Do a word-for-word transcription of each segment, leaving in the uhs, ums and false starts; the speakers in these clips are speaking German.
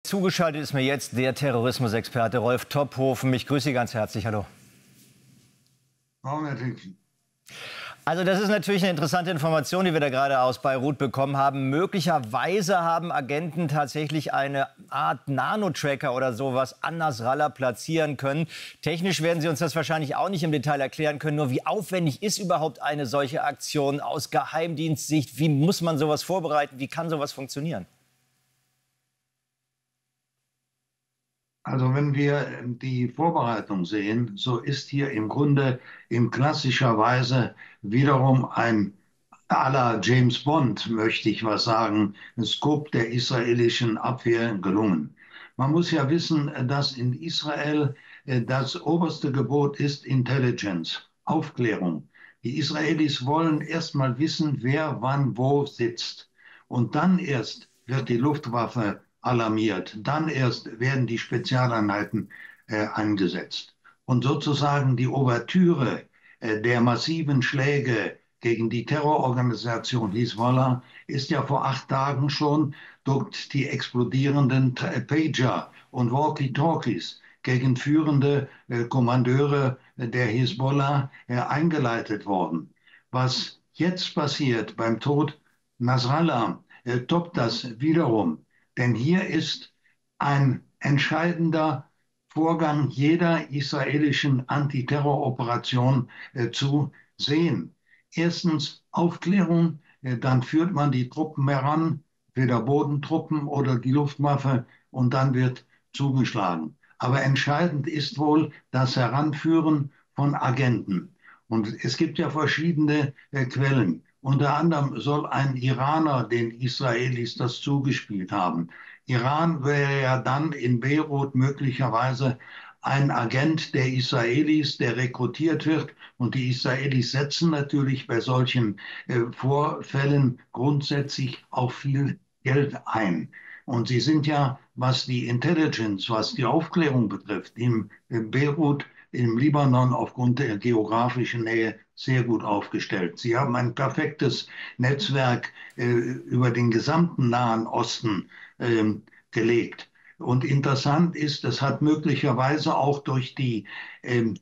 Zugeschaltet ist mir jetzt der Terrorismusexperte Rolf Topphofen. Ich grüße Sie ganz herzlich. Hallo. Also das ist natürlich eine interessante Information, die wir da gerade aus Beirut bekommen haben. Möglicherweise haben Agenten tatsächlich eine Art Nanotracker oder sowas an Nasrallah platzieren können. Technisch werden Sie uns das wahrscheinlich auch nicht im Detail erklären können. Nur wie aufwendig ist überhaupt eine solche Aktion aus Geheimdienstsicht? Wie muss man sowas vorbereiten? Wie kann sowas funktionieren? Also wenn wir die Vorbereitung sehen, so ist hier im Grunde in klassischer Weise wiederum ein à la James Bond, möchte ich was sagen, Scope der israelischen Abwehr gelungen. Man muss ja wissen, dass in Israel das oberste Gebot ist Intelligence, Aufklärung. Die Israelis wollen erst mal wissen, wer wann wo sitzt. Und dann erst wird die Luftwaffe alarmiert. Dann erst werden die Spezialeinheiten äh, eingesetzt. Und sozusagen die Ouvertüre äh, der massiven Schläge gegen die Terrororganisation Hisbollah ist ja vor acht Tagen schon durch die explodierenden Pager und Walkie-Talkies gegen führende äh, Kommandeure der Hisbollah äh, eingeleitet worden. Was jetzt passiert beim Tod Nasrallah, äh, toppt das wiederum. Denn hier ist ein entscheidender Vorgang jeder israelischen Antiterroroperation äh, zu sehen. Erstens Aufklärung, äh, dann führt man die Truppen heran, weder Bodentruppen oder die Luftwaffe, und dann wird zugeschlagen. Aber entscheidend ist wohl das Heranführen von Agenten. Und es gibt ja verschiedene äh, Quellen. Unter anderem soll ein Iraner den Israelis das zugespielt haben. Iran wäre ja dann in Beirut möglicherweise ein Agent der Israelis, der rekrutiert wird. Und die Israelis setzen natürlich bei solchen äh, Vorfällen grundsätzlich auch viel Geld ein. Und sie sind ja, was die Intelligence, was die Aufklärung betrifft, im, in Beirut, im Libanon aufgrund der geografischen Nähe sehr gut aufgestellt. Sie haben ein perfektes Netzwerk äh, über den gesamten Nahen Osten äh, gelegt. Und interessant ist, das hat möglicherweise auch durch die äh,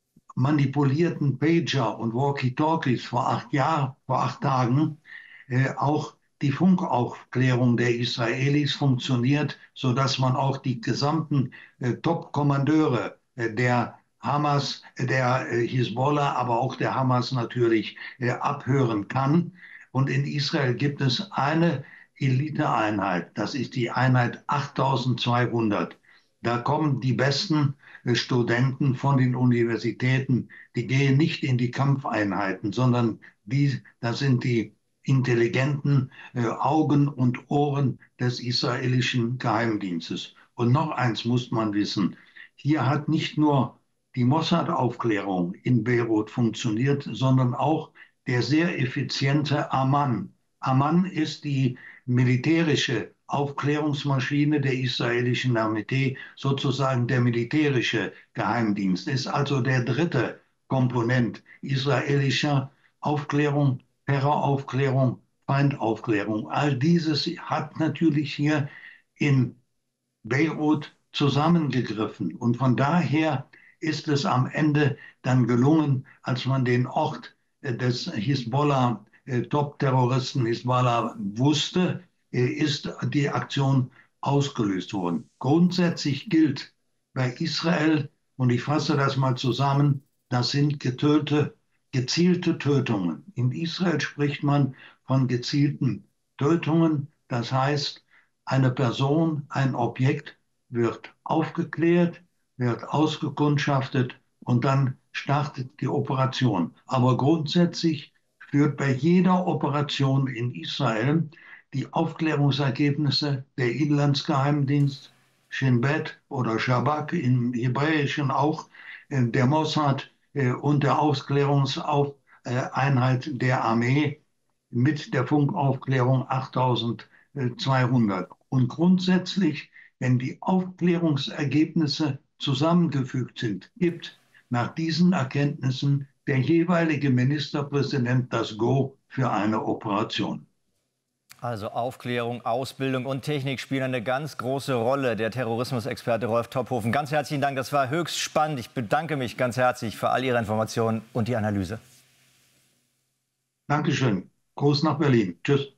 manipulierten Pager und Walkie-Talkies vor acht Jahren, vor acht Tagen äh, auch die Funkaufklärung der Israelis funktioniert, sodass man auch die gesamten äh, Top-Kommandeure äh, der Hamas, der äh, Hisbollah, aber auch der Hamas natürlich äh, abhören kann. Und in Israel gibt es eine Eliteeinheit, das ist die Einheit achttausendzweihundert. Da kommen die besten äh, Studenten von den Universitäten, die gehen nicht in die Kampfeinheiten, sondern die, das sind die intelligenten äh, Augen und Ohren des israelischen Geheimdienstes. Und noch eins muss man wissen, hier hat nicht nur die Mossad-Aufklärung in Beirut funktioniert, sondern auch der sehr effiziente Aman. Aman ist die militärische Aufklärungsmaschine der israelischen Armee, sozusagen der militärische Geheimdienst, ist also der dritte Komponent israelischer Aufklärung, Terroraufklärung, Feindaufklärung. All dieses hat natürlich hier in Beirut zusammengegriffen. Und von daher ist es am Ende dann gelungen, als man den Ort des Hisbollah, äh, Top-Terroristen Hisbollah wusste, äh, ist die Aktion ausgelöst worden. Grundsätzlich gilt bei Israel, und ich fasse das mal zusammen, das sind getötete, gezielte Tötungen. In Israel spricht man von gezielten Tötungen. Das heißt, eine Person, ein Objekt wird aufgeklärt, wird ausgekundschaftet und dann startet die Operation. Aber grundsätzlich führt bei jeder Operation in Israel die Aufklärungsergebnisse der Inlandsgeheimdienst, Shin Bet oder Shabak im Hebräischen auch, der Mossad und der Aufklärungseinheit der Armee mit der Funkaufklärung achttausendzweihundert. Und grundsätzlich, wenn die Aufklärungsergebnisse zusammengefügt sind, gibt nach diesen Erkenntnissen der jeweilige Ministerpräsident das Go für eine Operation. Also Aufklärung, Ausbildung und Technik spielen eine ganz große Rolle. Der Terrorismusexperte Rolf Topphofen. Ganz herzlichen Dank, das war höchst spannend. Ich bedanke mich ganz herzlich für all Ihre Informationen und die Analyse. Dankeschön. Gruß nach Berlin. Tschüss.